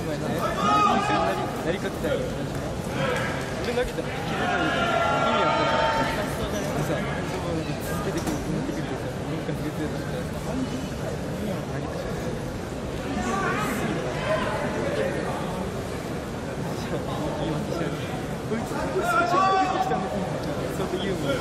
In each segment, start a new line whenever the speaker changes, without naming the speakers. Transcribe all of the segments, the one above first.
前な、なりかけたよ。俺投げたら切れないみたいな。意味わかんない。でさ、そう出てくる出てくるでさ、なんか別やったら投げたし。言い訳しちゃう。こいつスペシャル出てきたんだと思ってそう言うもん。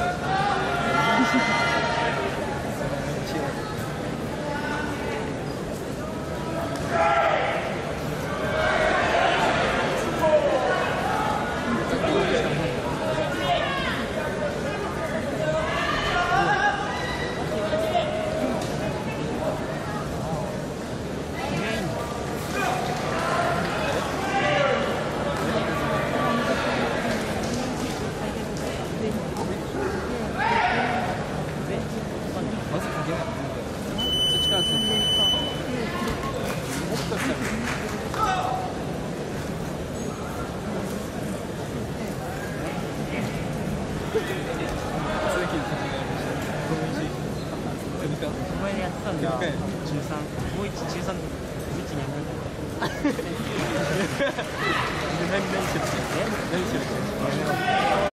前でやってたんだ。中3、もう一中3、1年何してる？何してる？